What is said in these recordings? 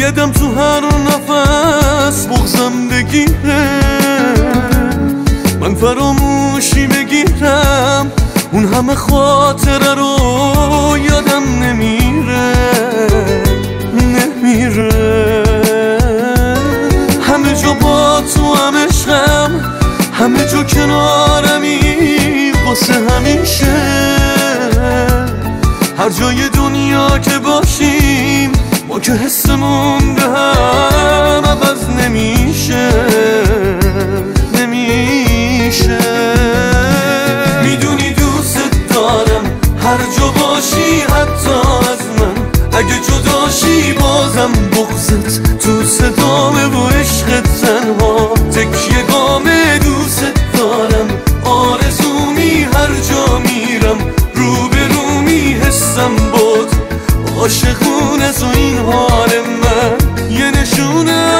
شایدم تو هر نفس بغضم بگیره، من فراموشی بگیرم اون همه خاطره رو یادم نمیره. همه جا با تو هم عشقم، همه جا کنارمی واسه همیشه. هر جای دنیا که باشیم ما که حسمون به هم عوض نمیشه. میدونی دوست دارم هر جا باشی حتی از من، اگه جداشی بازم بغضت تو صدامه و عشقت تنها تکیه گامه. دوست دارم آرزومی هر جا میرم روبرومی حسم بود عاشقونه تو این حال من یه نشونه.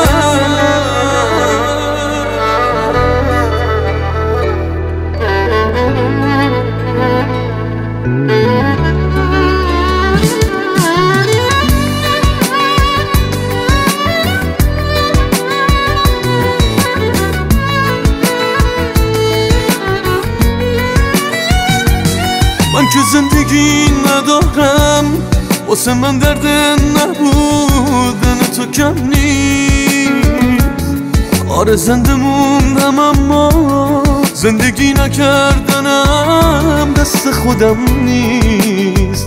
من که زندگی ندارم، واسه من درد نبودن تو کم نیست. آره زنده موندم اما زندگی نکردنم دست خودم نیست.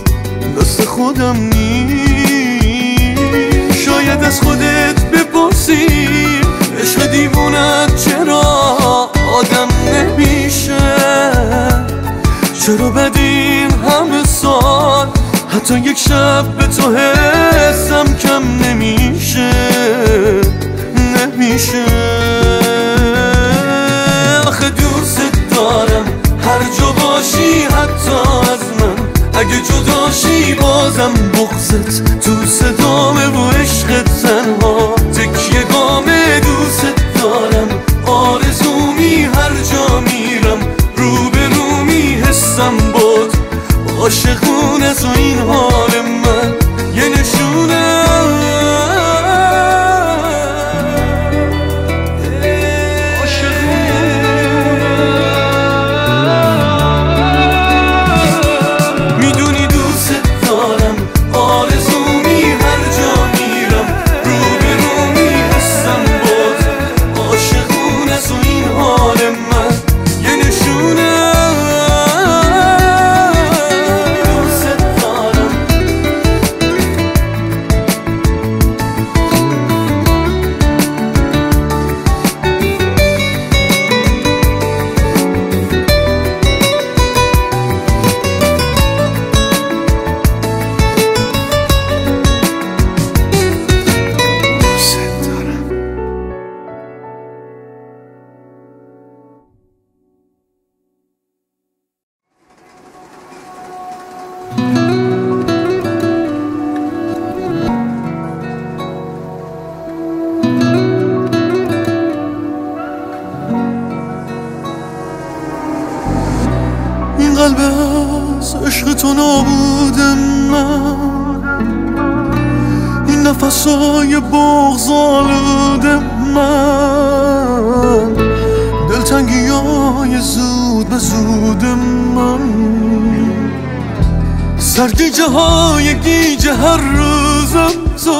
شاید از خودت بپرسی عشق دیوونت چرا آدم نمیشه، چرا بدین همه سال حتی یک شب به تو حسم کم نمیشه. آخه دوست دارم هر جا باشی حتی از من، اگه جداشی بازم بغضت تو صدامه و عشقت تنها تکیه گامه. دوست دارم آرزومی هر جا میرم روبرومی حسم بود عاشقونه تو این حال من یه نشونه. میدونی دوست دارم آرزومی هر جا میرم روبرومی حسم بود عاشقونه تو این حال من یه نشونه. قلب از عشق تو نابود من، این نفسای بغض آلود من، دلتنگی های زود به زود من، سرگیجه های گیجه هر روزم تو،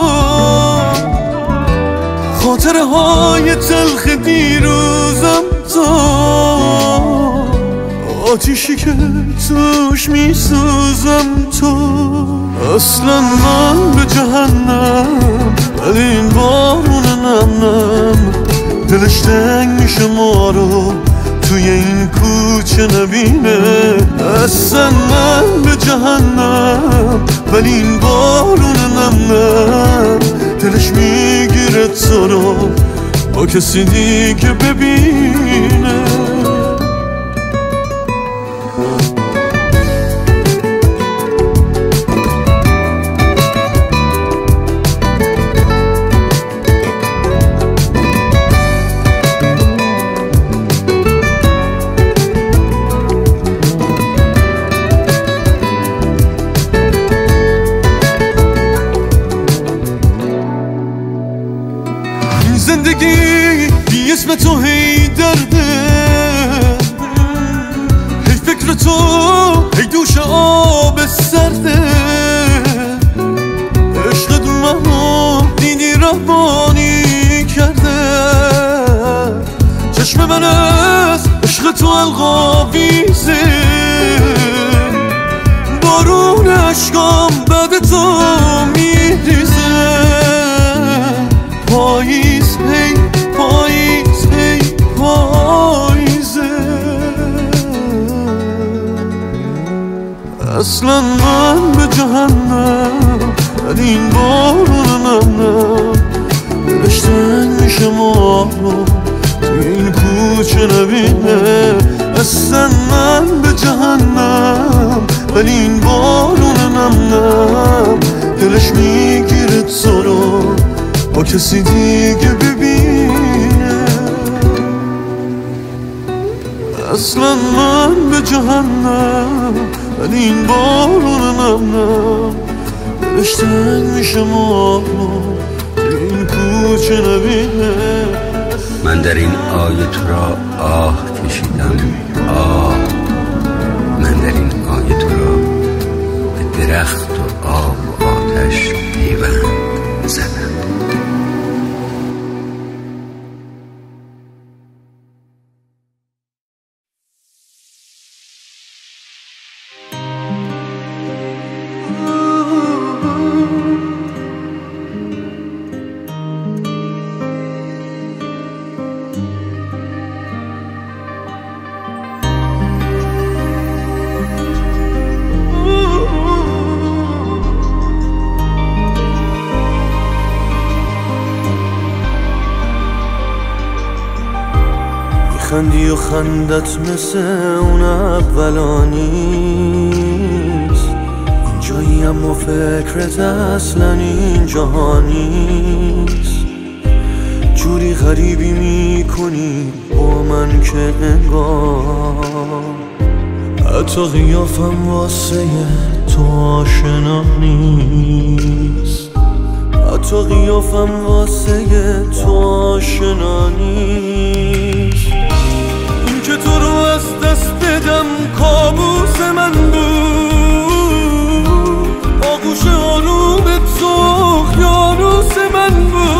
خاطره های تلخ دیروزم تو، آتیشی که توش میسوزم تو. اصلا من به جهنم ولی این بارون نم دلش تنگ میشه ما رو توی این کوچه نبینه. اصلا من به جهنم ولی این بارون نم دلش میگیره تو رو با کسی دیگه ببینه. زندگی بی اسم تو هی درده، هی فکر تو هی دوش آب سرده. عشقت منو دیدی رهبانی کرده، چشم من از عشق تو القاویزه. بارون عشقام بعد تو میریزه. پاییز هی پاییز هی پاییزه. اصلا من به جهنم ولی این بارون نم دلش تنگ میشه ما رو توی این کوچه نبینه. اصلا من به جهنم ولی این بارون نم دلش میگیره تو رو با کسی دیگه ببینه. اصلا من به جهنم ولی این بارون نم دلش تنگ میشه ما رو این کوچه نبینه. من در این آیه تو را آه کشیدم، آه. من در این آیه تو را به درخت و آب و آتش پیوند زدم. خندی و خندت مثل اون اولا نیست، اینجایی اما فکرت اصلا این جهانیست. جوری غریبی میکنی با من که انگار حتی قیافم واسه تو آشنا نیست. حتی قیافم واسه تو آشنا نیست. این که تو رو از دست بدم کابوس من بود، آغوش آرومت سخیانوس من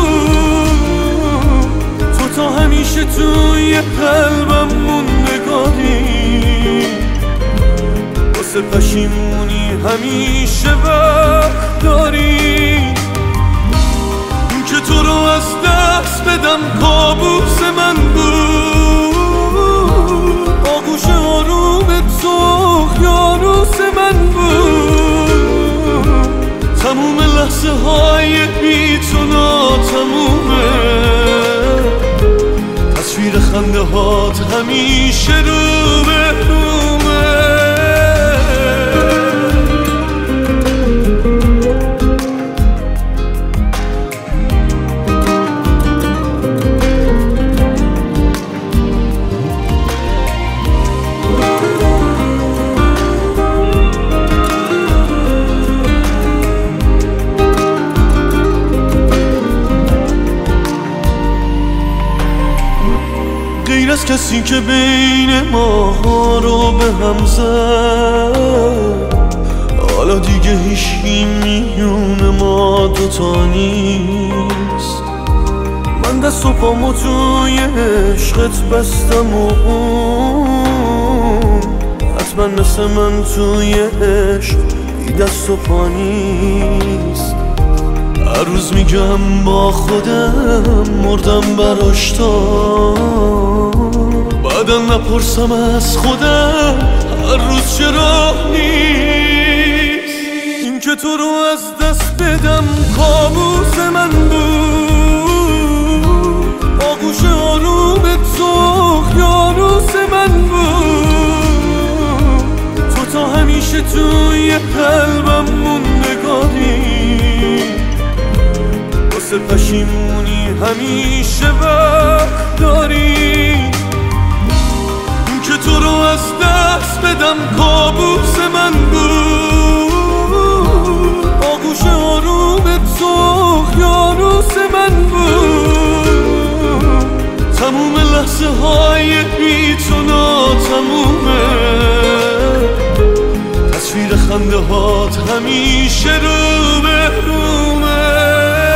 بود. تو تا همیشه توی قلبم موندگاری، واسه پشیمونی همیشه وقت داری. این که تو رو از دست بدم کابوس من بود، آغوش آرومت سخیانوس من بود. تموم لحظه های بی تو ناتمومه، تصویر خنده هات همیشه رو به رومه. غیر از کسی که بین ما رو به هم زد، حالا دیگه هیچی میون ما دوتا نیست. من دست و پامو توی عشقت بستم و اون حتما مثل من توی عشق بی دست و پا نیست. هر روز میگم با خودم مردم براش تا بعدم نپرسم از خودم هر روز چرا نیست. این که تو رو از دست بدم کابوس من بود، آغوش آرومت سخیانوس من بود. تو تا همیشه توی قلبم موندگاری، واسه پشیمونی همیشه وقت داری. این که تو رو از دست بدم کابوس من بود، آغوش آرومت سخیانوس من بود. خنده هات همیشه رو به رومه.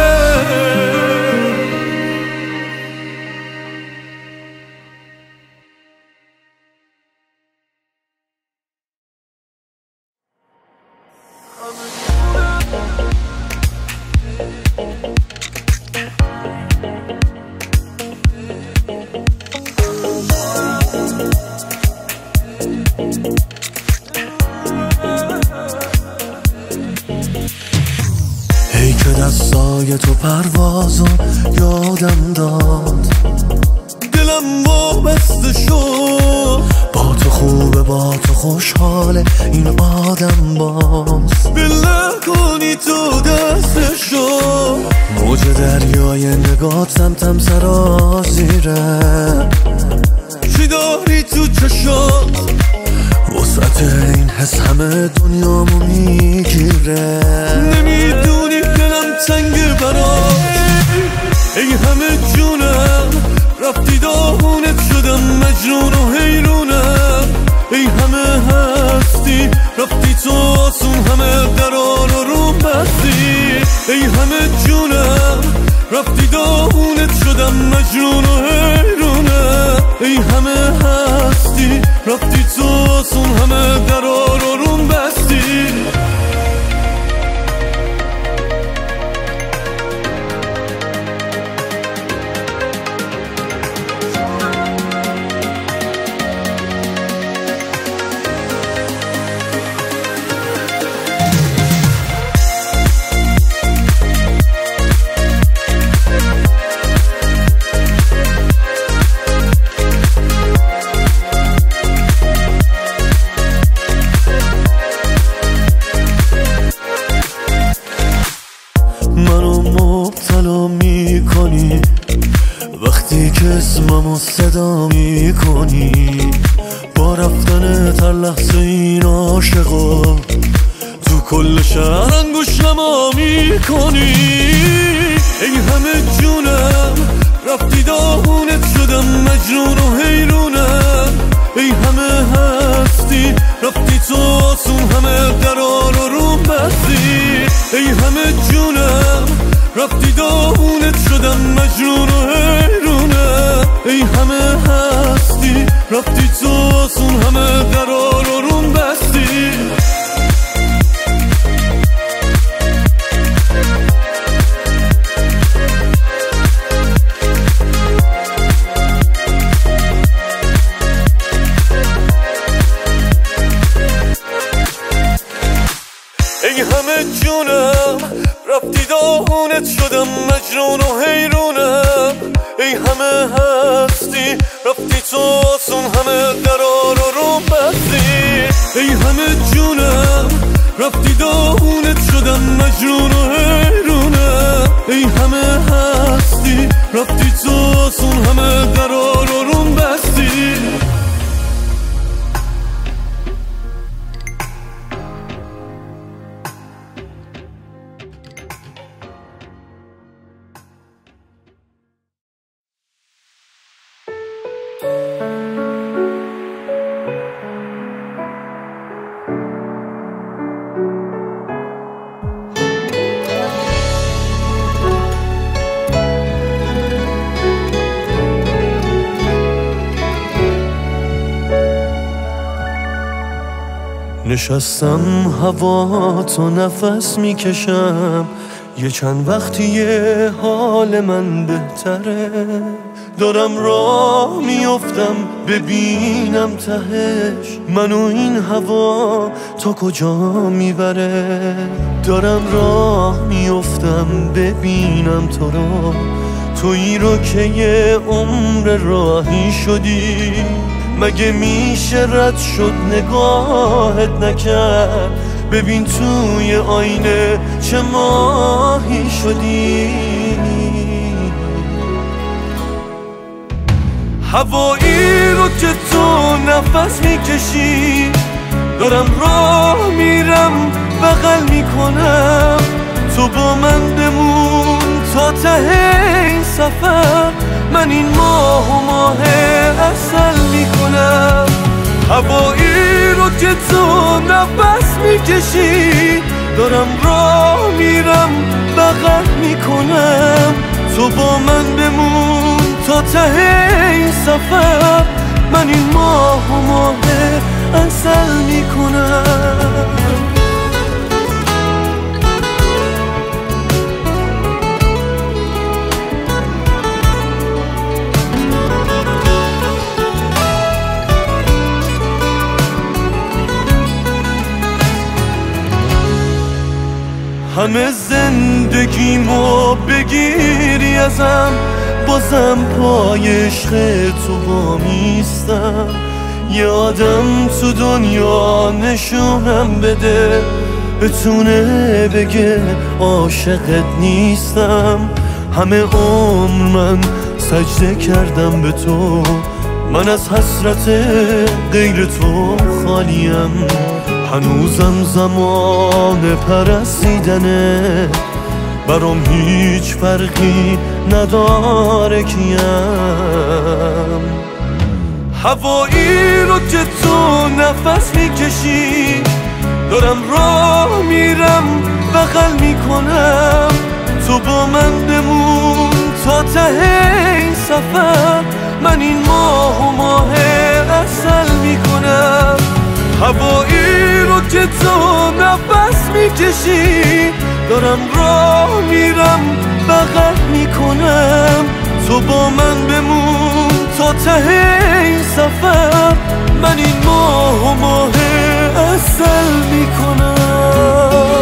ای که دستای تو پروازو یادم داد، دلم وابسته شد. با تو خوبه با تو خوشحاله این آدم باز، بله کنی تو دستشو. موج دریای نگات سمتم سرازیره، چی داری تو چشات؟ وسعت این حس همه دنیامو میگیره. نمیدونی دلم تنگ برات، ای همه جونم رفتی داغونت شدم مجنون و حیرونم. ای همه هستی رفتی تو آسون همه درار رو بستی. ای همه جونم رفتی داغونت شدم مجنون و حیرونم. ای همه هستی رفتی تو آسون همه درار رو بستی. منو مبتلا میکنی وقتی که اسممو صدا میکنی. با رفتن تر لحظه این عاشقا تو کل شهر انگوش نما میکنی. ای همه جونم رفتی داغونت شدم مجنون و حیرونم. ای همه هستی رفتی تو آسون همه درار رو بستی. ای همه جونم رفتی داغونت شدم مجنون و حیرونم. ای همه هستی رفتی تو آسون همه درار رو بستی. ای همه جونم رفتی داغونت شدم مجنون و حیرونم. ای همه هستی رفتی تو آسون همه درار رو بستی. ای همه جونم رفتی داغونت شدم مجنون و حیرونم. ای همه هستی رفتی تو آسون همه درار رو بستی. نشستم هوا تو نفس میکشم، یه چند وقتیه حال من بهتره. دارم راه میافتم ببینم تهش منو این هوا تا کجا میبره. دارم راه میافتم ببینم تو رو، تویی رو که یه عمر راهی شدی. مگه میشه رد شد نگاهت نکرد؟ ببین توی آینه چه ماهی شدی. هوایی رو که تو نفس میکشی، دارم راه میرم بغل میکنم. تو با من بمون تا ته این سفر، من این ماه و ماه عسل میکنم. هوایی رو که تو نفس میکشی دارم راه میرم بغل میکنم تو با من بمون تا ته این سفر من این ماه و ماه عسل میکنم همه زندگیمو بگیری ازم بازم پای عشق تو وامیستم یه آدم تو دنیا نشونم بده بتونه بگه عاشقت نیستم همه عمر من سجده کردم به تو من از حسرت غیر تو خالیم هنوزم زمان پرستیدنه برام هیچ فرقی نداره کیم هوایی رو که تو نفس میکشی دارم راه میرم بغل میکنم تو با من بمون تا ته این سفر من این ماه و ماه عسل میکنم هوایی رو که تو نفس میکشی دارم راه میرم بغل میکنم تو با من بمون تا ته این سفر من این ماه و ماه عسل میکنم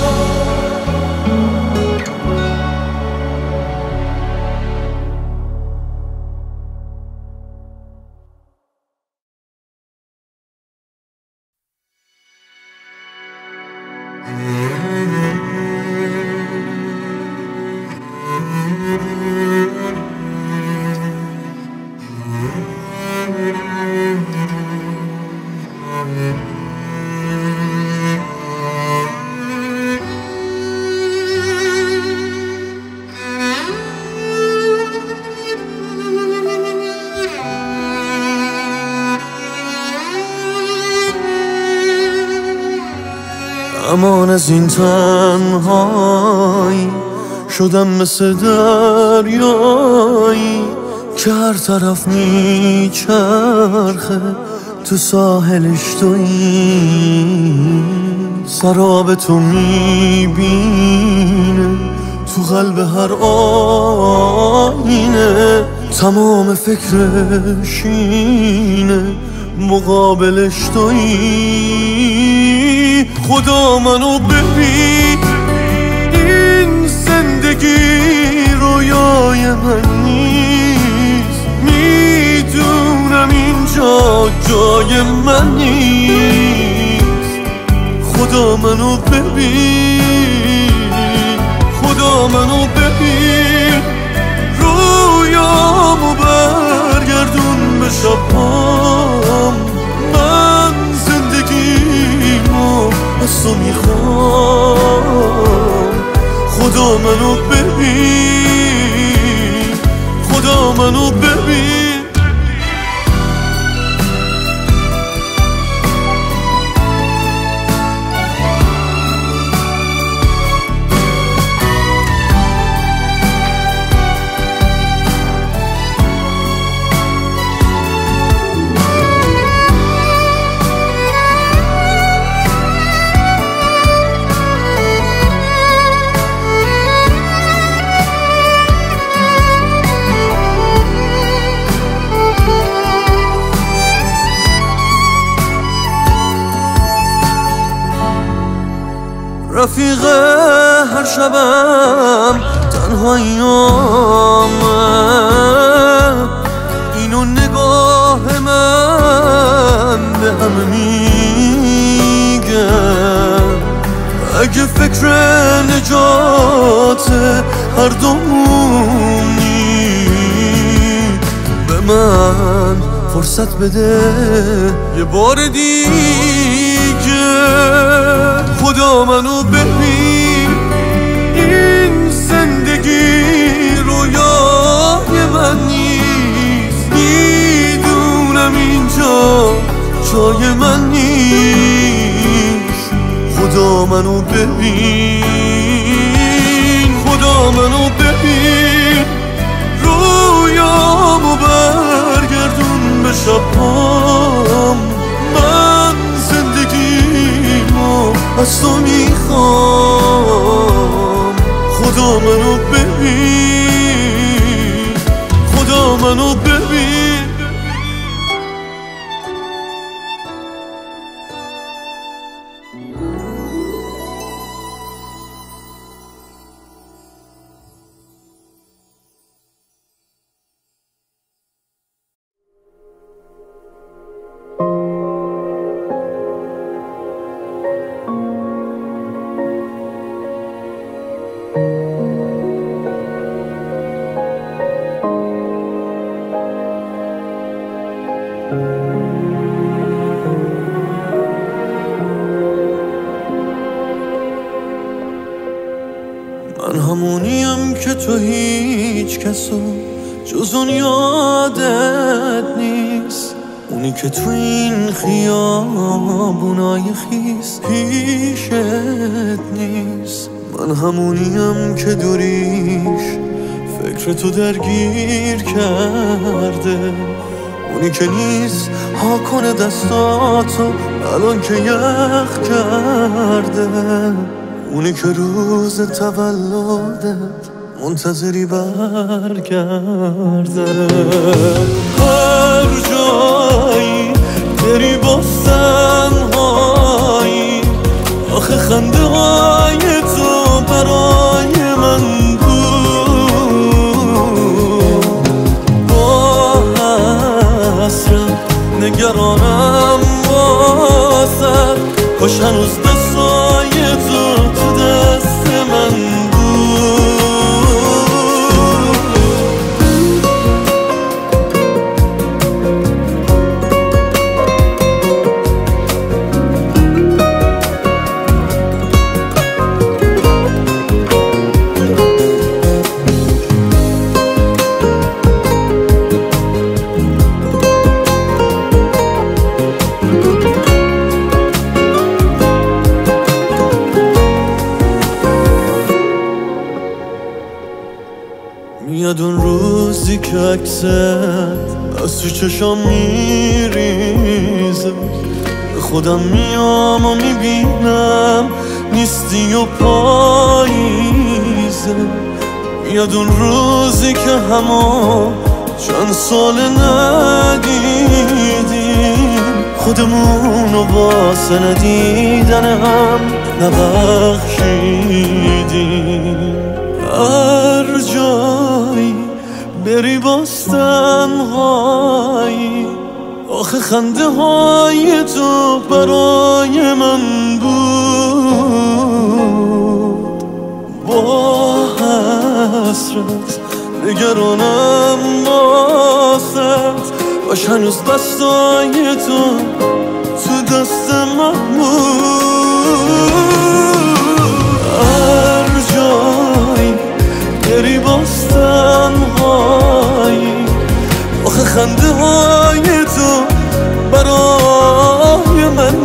امان از این تنهایی شدم مثل دریایی که هر طرف میچرخه تو ساحلش تویی سراب تو میبینه تو قلب هر آینه تمام فکرش اینه مقابلش تویی خدا منو ببین این زندگی رویای من نیست میدونم اینجا جای من نیست خدا منو ببین خدا منو ببین رویامو برگردون به شبام من زندگیمو از تو میخوام خدا منو ببین خدا منو ببین رفیق هر شبم تنهاییامه اینو نگاه من به همه میگه اگه فکر نجات هر دومونی به من فرصت بده یه بار دیگه خدا منو ببین این زندگی رویای من نیست میدونم اینجا جای من نیست. خدا منو ببین، خدا منو ببین، رویامو برگردون به شبام. من زندگیمو از تو میخوام. خدا منو ببین، خدا منو ببین. من همونیم که تو هیچ کسو جز اون یادت نیست. اونی که تو این خیابونای خیس پیشت نیست. من همونیم که دوریش فکر تو درگیر کرده. اونی که نیست ها کنه دستاتو الان که یخ کرده. اونی که روز تولدت منتظری برگرده. هر جایی بری باز تنهایی، آخه خنده های تو برای من بود. با حسرت نگرانم واسه، کاش هنوز دستای تو دست من میاد اون روزی که عکست از تو چشام میریزه. به خودم میام و میبینم نیستی و پاییزه. میاد اون روزی که همه چند سال ندیدیم، خودمونو واسه ندیدن هم نبخشیدیم. هر جایی بری باز تنهایی، آخه خنده های تو برای من بود. با حسرت نگرانم واسه، باش هنوز دستای تو دست من بود. هر جایی بری باز تنهایی، آخه خنده های تو برای من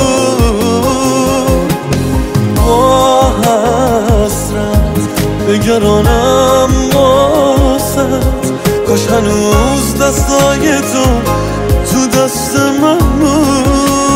بود. با حسرت نگرانم واسد، کاش هنوز دستای تو دست من بود.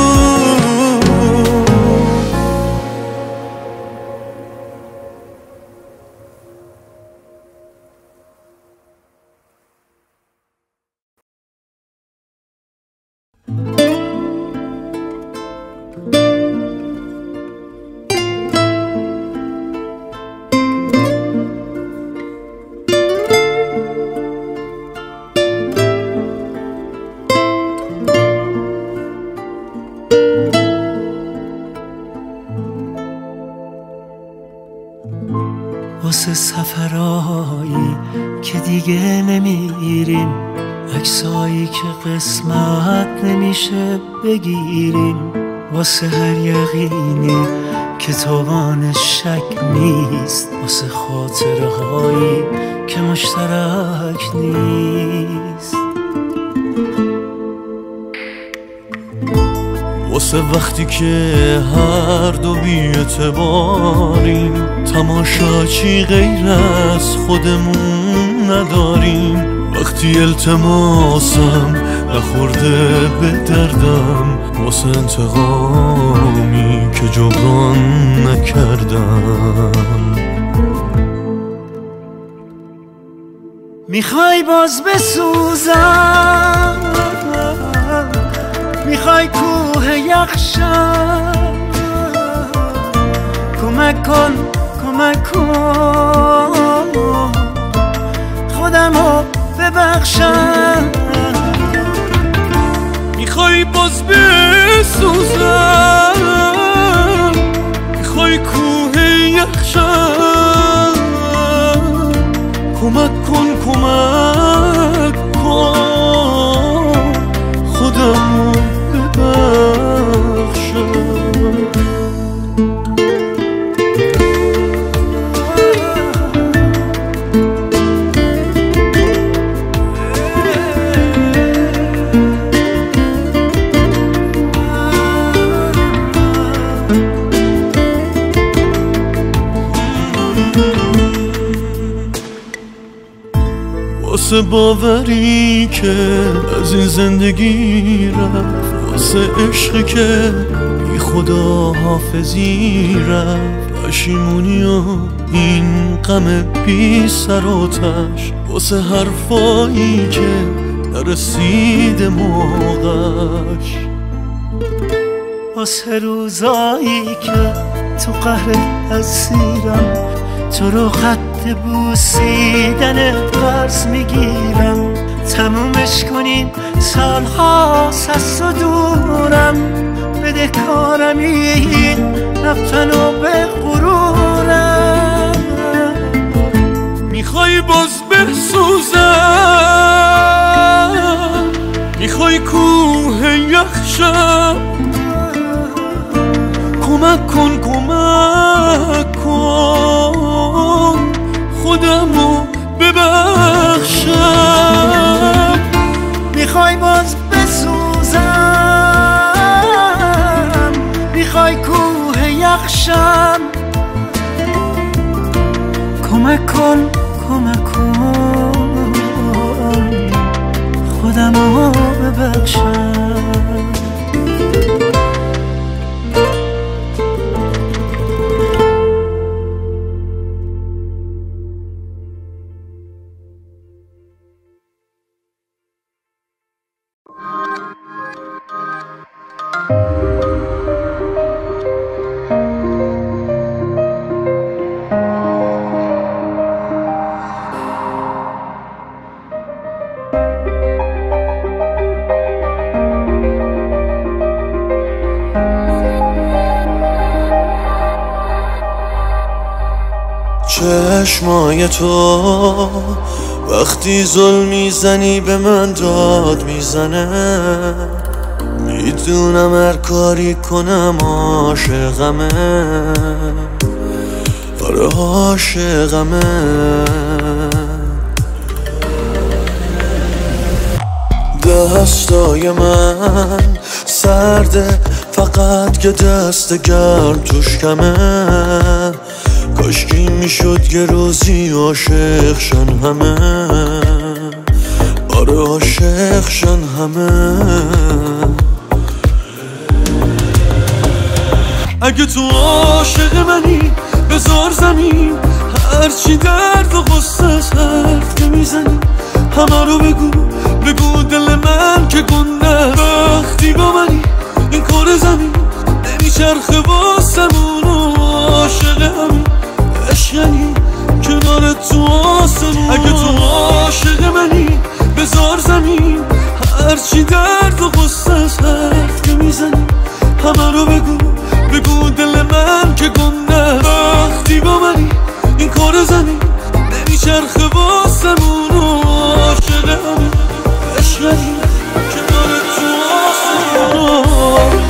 واسه سفرهایی که دیگه نمیریم، عکسایی که قسمت نمیشه بگیریم، واسه هر یقینی که توان شک نیست، واسه خاطرهایی که مشترک نیست. واسه وقتی که هر دو بی‌اعتباریم، تماشاچی غیر از خودمون نداریم. وقتی التماسم نخورده به دردم، واسه انتقامی که جبران نکردم. میخوای باز بسوزم، میخوای کوه یخشم، کمک کن کمک کن خودمو ببخشم. میخوای باز بسوزم، میخوای کوه یخشم، کمک کن کمک کن خودمو ببخشم. واسه باوری که از این زندگی رفت، واسه عشقی که بی خدا حافظی رفت، پشیمونی و این غم بی سر و تش، واسه حرفایی که نرسیده موقعش، واسه روزایی که تو قهر اسیرم، تو رو خط بوسیدن قرض میگیرم. تمومش کنین سالهاست از تو دورم، بده کارم این رفتن و به غرورم. میخوای باز بسوزم، میخوای کوه یخشم، کمک کن کمک کن خودمو ببخشم. میخوای باز بسوزم، میخوای کوه یخشم، کمک کن کمک کن خودمو ببخشم. چشمای تو وقتی ظلم میزنی به من داد میزنه، میدونم هر کاری کنم عاشقمه، آره عاشقمه. دستای من سرده فقط که دست گرم توش کمه، کاشکی میشد یه روزی عاشق شن همه، آره عاشق شن همه. اگه تو عاشق منی بذار زمین، هرچی درد و غصه حرف که میزنی همه رو بگو بگو دل من که گنده. وقتی با منی این کار زمین نمیچرخه واسمون و عاشق همین عشقنی کنار تو آسمون. اگه تو عاشق منی بذار زمین، هرچی درد و غصه حرف که میزنی همه رو بگو بگو دل من که گنده. وقتی با منی این کار زمین نمیچرخه واسمون و عاشق همین عشقنی کنار تو آسمون.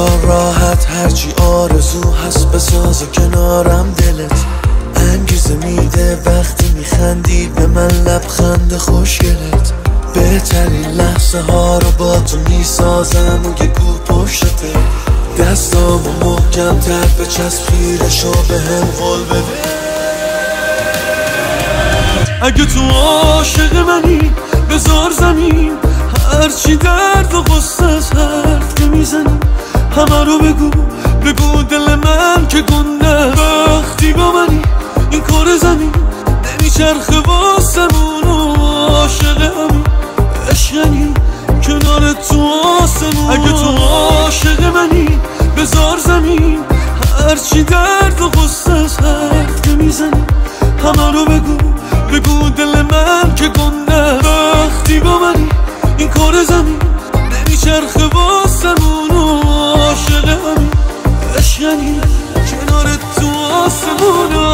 بذار راحت هرچی آرزو هست بسازه کنارم دلت انگیزه میده وقتی میخندی به من لبخند خوشگلت بهترین لحظه ها رو با تو میسازم و یه گو پشتته دستامو محکم تر بچسب خیرشو به هم قول بده اگه تو عاشق منی بذار زمین هرچی درد و غصه از حرف که میزنی همه رو بگو دل من که گنده وقتی با منی این کار زمین نمیچرخه واسمون و عاشق همین عشقنی کنار تو آسمون اگه تو عاشق منی بذار زمین هرچی درد و غصه از حرف که میزنی همه رو بگو دل من که گنده وقتی با منی این کار زمین نمیچرخه واسمون و عاشق همین عشقنی کنار تو آسمون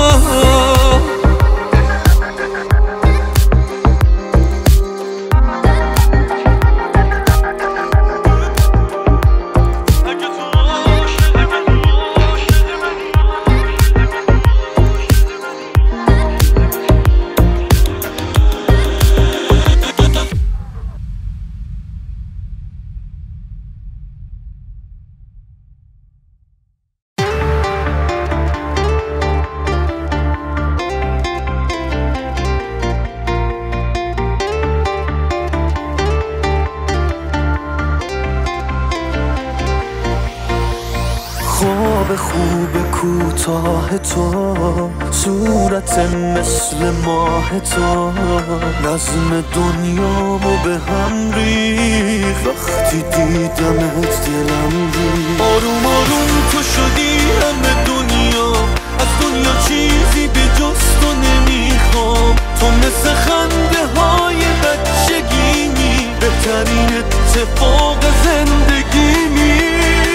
خوب کوتاه تو صورت مثل ماه تو نظم دنیامو به هم ریخت وقتی دیدمت دلم ریخت آروم آروم تو شدی همه دنیا از دنیا چیزی به جز تو نمیخوام تو مثل خنده های بچگیمی بهترین اتفاق زندگیمی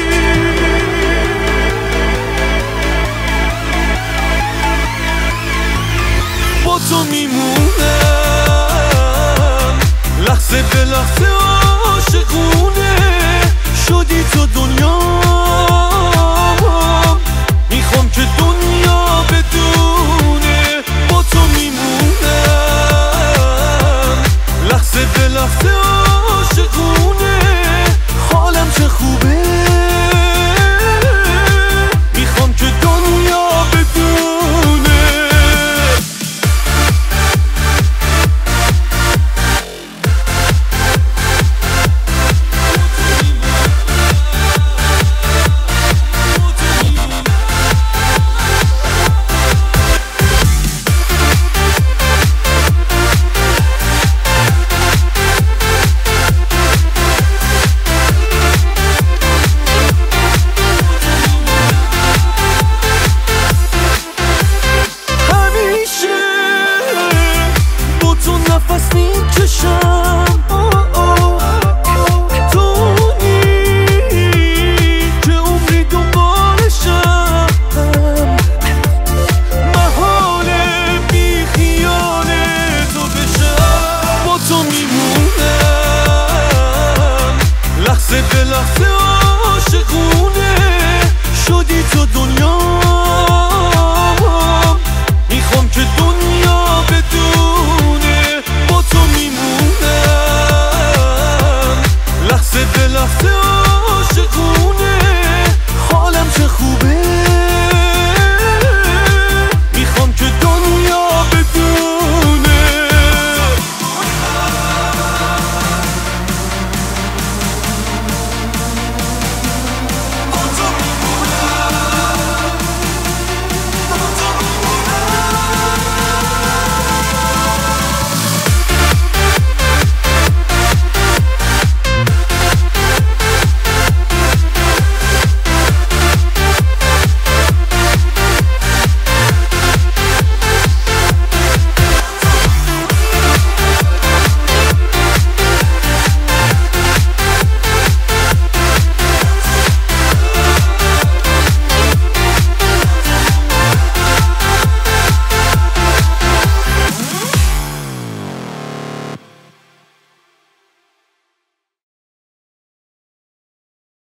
با تو میمونم لحظه به لحظه عاشقونه